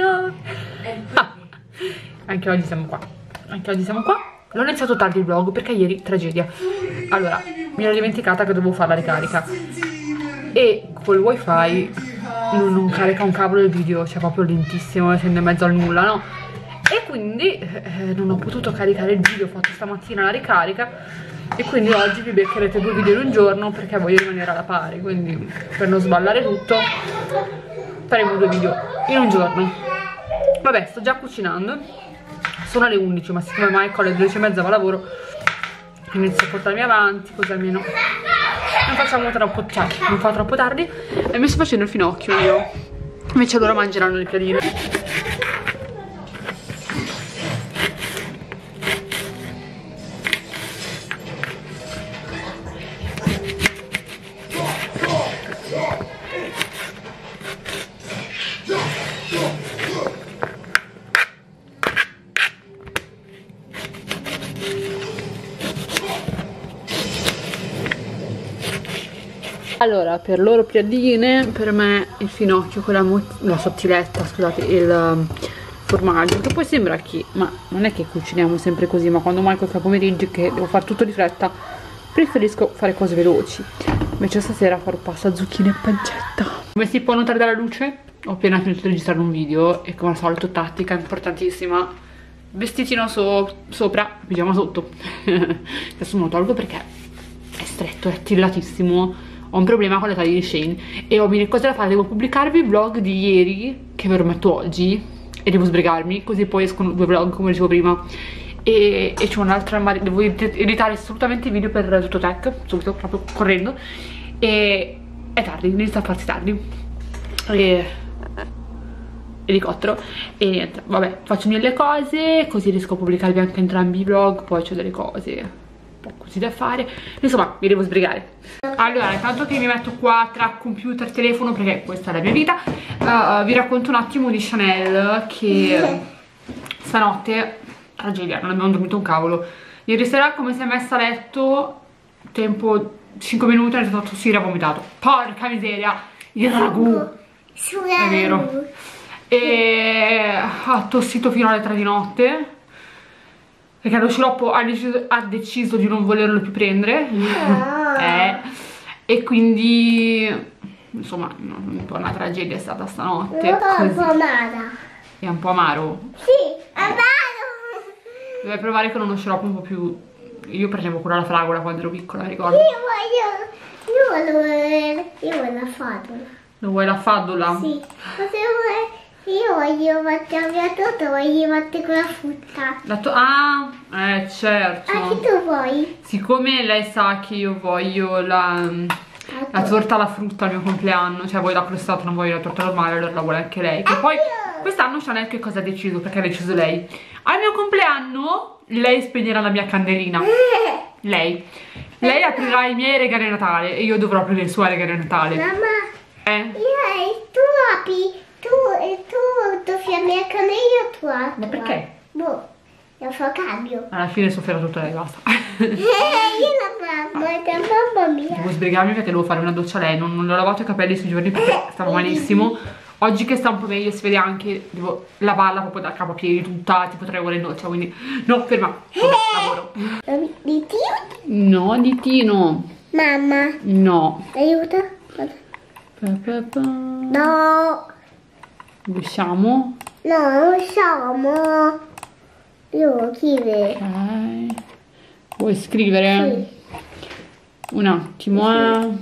video. Anche oggi siamo qua. Anche oggi siamo qua. L'ho iniziato tardi il vlog perché ieri tragedia. Allora, mi ero dimenticata che dovevo fare la ricarica e col wifi non carica un cavolo il video, cioè proprio lentissimo, essendo in mezzo al nulla, no? E quindi non ho potuto caricare il video, ho fatto stamattina la ricarica e quindi oggi vi beccherete 2 video in un giorno perché voglio rimanere alla pari, quindi per non sballare tutto faremo 2 video in un giorno. Vabbè, sto già cucinando, sono le 11, ma siccome Michael alle 12:30 va a lavoro inizio a portarmi avanti, così almeno non facciamo troppo, cioè non fa troppo tardi. E mi sto facendo il finocchio io, invece loro mangeranno le piadine. Allora, per loro piadine, per me il finocchio con la sottiletta, scusate, il formaggio, che poi sembra che, ma non è che cuciniamo sempre così, ma quando manco il pomeriggi che devo fare tutto di fretta, preferisco fare cose veloci. Invece stasera farò pasta, zucchine e pancetta. Come si può notare dalla luce, ho appena finito di registrare un video e come al solito tattica importantissima, vestitino sopra, pigiama sotto. Adesso me lo tolgo perché è stretto, è attillatissimo. Ho un problema con le taglie di Shein e ho mille cose da fare. Devo pubblicarvi il vlog di ieri, che ve lo metto oggi, e devo sbrigarmi, così poi escono 2 vlog come dicevo prima. E c'è un'altra, devo editare assolutamente i video per Tutotech, subito, proprio correndo. E è tardi, inizia a farsi tardi. Elicottero. E niente, vabbè, faccio mille cose, così riesco a pubblicarvi anche entrambi i vlog. Poi c'ho delle cose un po' così da fare, insomma mi devo sbrigare. Allora, intanto che mi metto qua tra computer e telefono, perché questa è la mia vita, vi racconto un attimo di Chanel, che stanotte tragedia, non abbiamo dormito un cavolo. Ieri sera come si è messa a letto, tempo 5 minuti, ha detto sì, ha vomitato. Porca miseria, il ragù, è vero. E ha tossito fino alle 3 di notte perché lo sciroppo ha deciso di non volerlo più prendere. E quindi insomma un po' una tragedia è stata stanotte. È un po' amara. È un po' amaro? Sì, amaro. Deve provare con uno sciroppo un po' più... Io prendevo quello alla fragola quando ero piccola, ricordo. Io voglio la fadola. Lo vuoi la fadola? Sì. Io voglio mettere via tutto, voglio mettere con la frutta. Certo. Anche tu vuoi? Siccome lei sa che io voglio la torta alla frutta al mio compleanno, cioè voglio la crostata, non voglio la torta normale, allora la vuole anche lei. Che poi quest'anno Chanel che cosa ha deciso? Perché ha deciso lei. Al mio compleanno lei spegnerà la mia candelina. Lei aprirà i miei regali a Natale e io dovrò aprire il suo regalo a Natale. Mamma, tu apri. Tu fai la mia canella o tu apri? Ma perché? Boh, lo fa cambio. Alla fine sofferà tutta lei, basta. Io la mamma mia. Devo sbrigarmi perché devo fare una doccia a lei. Non le ho lavato i capelli sui giorni perché stava malissimo. Oggi che sta un po' meglio si vede anche, devo lavarla proprio da capo a piedi tutta, tipo 3 ore in doccia, quindi no, ferma, lavoro. Ditino? No, ditino. Mamma. No. Aiuta. No. Usciamo? No, non usciamo. Io scrivere. Ok. Vuoi scrivere? Sì. Un attimo,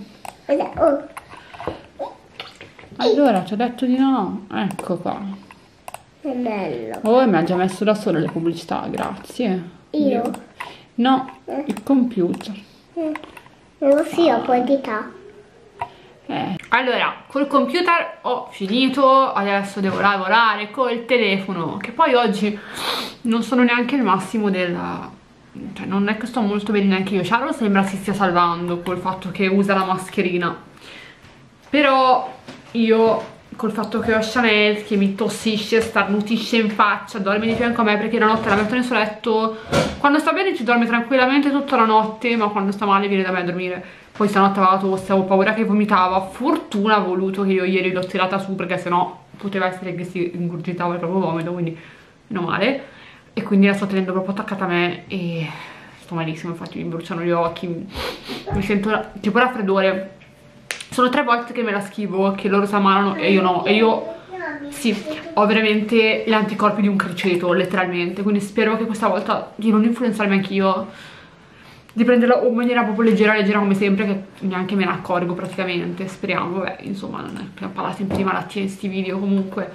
Allora, ti ho detto di no. Ecco qua. È bello. Oh, mi ha già messo da sola le pubblicità, grazie. Io? No, il computer. Non si ho quantità. Allora, col computer ho finito, adesso devo lavorare col telefono, che poi oggi non sono neanche il massimo della... cioè non è che sto molto bene neanche io. Charlo sembra si stia salvando col fatto che usa la mascherina, però io col fatto che ho Chanel che mi tossisce, starnutisce in faccia, dorme di fianco a me perché la notte la metto nel suo letto. Quando sta bene ci dorme tranquillamente tutta la notte, ma quando sta male viene da me a dormire. Poi stanotte aveva tosse, avevo paura che vomitava. Fortuna ha voluto che io ieri l'ho tirata su perché sennò poteva essere che si ingurgitava il proprio vomito, quindi meno male. E quindi la sto tenendo proprio attaccata a me e sto malissimo, infatti mi bruciano gli occhi, mi sento tipo raffreddore. Sono 3 volte che me la schivo, che loro si ammalano e io no, e io sì, ho veramente gli anticorpi di un criceto, letteralmente, quindi spero che questa volta di non influenzarmi anch'io, di prenderla in maniera proprio leggera come sempre, che neanche me ne accorgo praticamente, speriamo. Vabbè, insomma, non è, abbiamo parlato sempre di malattie in sti video comunque.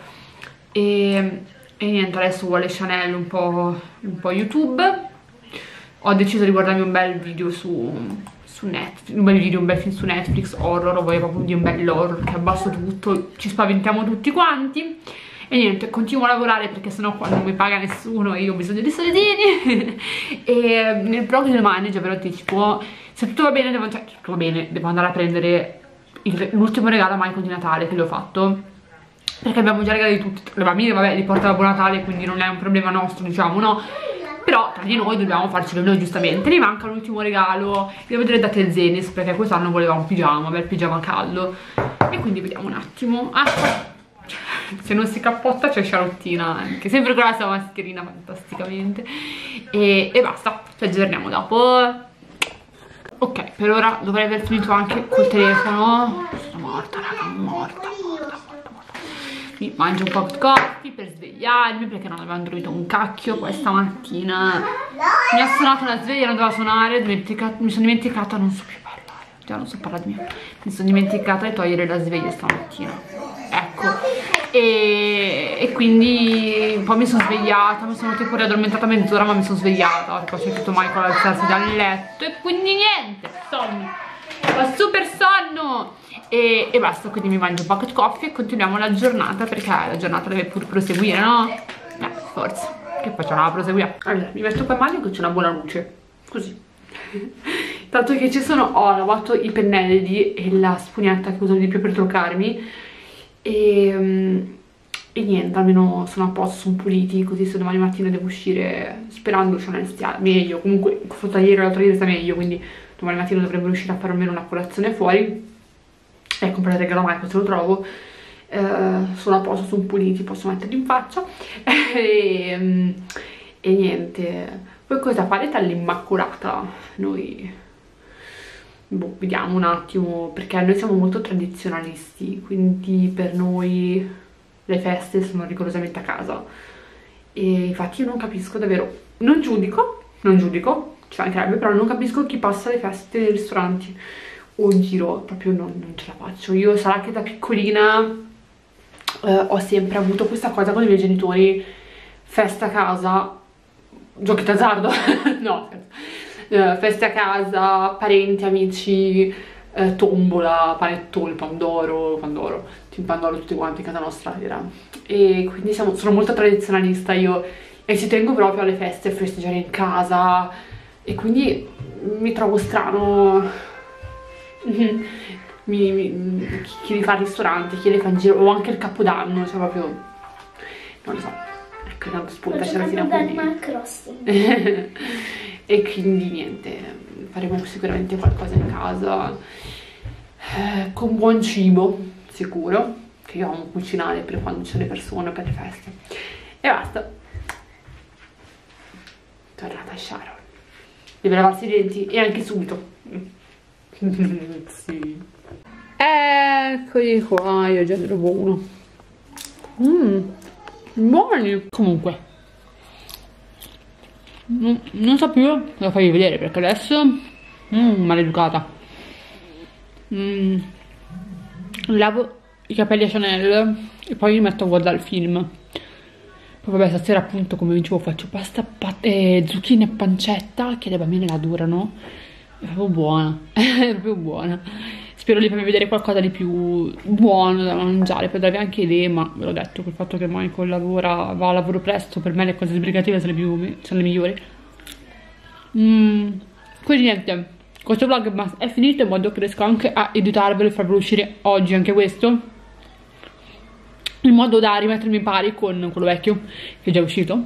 E niente, adesso vuole Chanel un po' YouTube. Ho deciso di guardarmi un bel video su Netflix, un bel film su Netflix, horror, voglio proprio di un bel horror, che abbasso tutto, ci spaventiamo tutti quanti. E niente, continuo a lavorare perché sennò qua non mi paga nessuno e io ho bisogno di soldini. E nel vlog di domani, già ve lo anticipo, se tutto va bene devo andare a prendere l'ultimo regalo a Michael di Natale che le ho fatto, perché abbiamo già regalati tutti. Le bambine vabbè li porta a Buon Natale, quindi non è un problema nostro, diciamo, no? Però tra di noi dobbiamo farcelo noi, giustamente. Mi manca l'ultimo regalo, devo vedere da Tezenis, perché quest'anno voleva un pigiama, bel pigiama caldo, e quindi vediamo un attimo. Se non si cappotta c'è Charlottina, che sempre con la sua mascherina fantasticamente. E basta, ci aggiorniamo dopo. Ok, per ora dovrei aver finito anche col telefono. Sono morta, raga, morta. Mi mangio un po' di coffee per svegliarmi, perché non avevo dormito un cacchio questa mattina. Mi ha suonato la sveglia, non doveva suonare, mi sono dimenticata, non so più parlare, già non so parlare di me. Mi sono dimenticata di togliere la sveglia stamattina, ecco. E quindi un po' mi sono svegliata, mi sono tipo riaddormentata mezz'ora, ma mi sono svegliata perché ho sentito Michael alzarsi dal letto e quindi niente, sonno, ho super sonno. E basta, quindi mi mangio un pocket coffee e continuiamo la giornata, perché la giornata deve pure proseguire, no? Forza, che facciamo la proseguiamo. Allora, mi metto qua in bagno che c'è una buona luce, così. Tanto che ci sono, ho lavato i pennelli e la spugnetta che uso di più per truccarmi e niente, almeno sono a posto, sono puliti, così se domani mattina devo uscire, sperando Chanel stia meglio, comunque foto ieri o l'altro ieri sta meglio, quindi domani mattina dovremmo riuscire a fare almeno una colazione fuori e comprare il regalo a Michael se lo trovo. Sono a posto, sono puliti, posso metterli in faccia e niente. Poi cosa farete all'Immacolata? Noi vediamo un attimo, perché noi siamo molto tradizionalisti, quindi per noi le feste sono rigorosamente a casa e infatti io non capisco davvero, non giudico, ci mancherebbe, però non capisco chi passa le feste nei ristoranti o in giro, proprio non ce la faccio. Io sarà che da piccolina ho sempre avuto questa cosa con i miei genitori, festa a casa, giochi d'azzardo, no, feste a casa, parenti, amici, tombola, panettone, pandoro, team pandoro tutti quanti in casa nostra era. E quindi sono molto tradizionalista io e ci tengo proprio alle feste, a festeggiare in casa, e quindi mi trovo strano chi li fa al ristorante, chi le fa in giro, o anche il Capodanno, cioè proprio non lo so, ecco, tanto spunta Serafina, quindi e quindi niente, faremo sicuramente qualcosa in casa, con buon cibo sicuro, che io amo cucinare per quando c'è le persone, per le feste, e basta. Tornata Sharon, deve lavarsi i denti e anche subito. Sì. Eccoli qua, io già ne trovo uno. Buoni. Comunque non so più cosa farvi vedere, perché adesso maleducata. Lavo i capelli a Chanel e poi mi metto a guardare il film. Poi vabbè, stasera appunto, come dicevo, faccio pasta, zucchine e pancetta, che le bambine la adorano. È proprio buona, è proprio buona. Spero di farmi vedere qualcosa di più buono da mangiare, per darvi anche idee, ma ve l'ho detto, col fatto che Michael va a lavoro presto, per me le cose sbrigative sono le migliori. Quindi niente, questo vlog è finito, in modo che riesco anche a editarvelo e farvelo uscire oggi anche questo, in modo da rimettermi in pari con quello vecchio che è già uscito.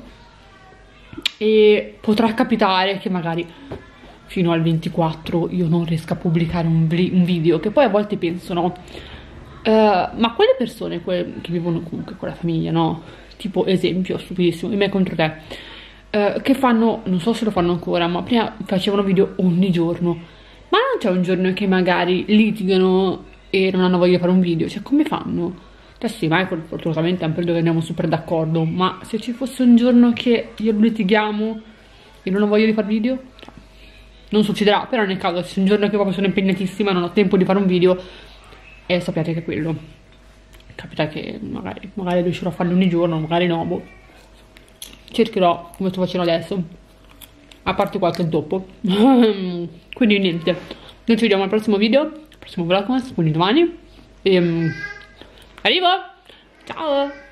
E potrà capitare che magari fino al 24 io non riesco a pubblicare un video, che poi a volte penso, no, Ma quelle persone che vivono comunque con la famiglia, no? Tipo, esempio, stupidissimo, me contro te, che fanno, non so se lo fanno ancora, ma prima facevano video ogni giorno. Ma non c'è un giorno che magari litigano e non hanno voglia di fare un video? Cioè, come fanno? Adesso sì, Michael fortunatamente è un periodo che andiamo super d'accordo, ma se ci fosse un giorno che io litighiamo e non ho voglia di fare video, cioè, non succederà, però nel caso se un giorno che proprio sono impegnatissima, non ho tempo di fare un video, e sappiate che quello capita che magari riuscirò a farlo ogni giorno, magari no, boh. Cercherò come sto facendo adesso, a parte qualche dopo. Quindi niente, noi ci vediamo al prossimo video, al prossimo vlogmas, quindi domani, e arrivo, ciao.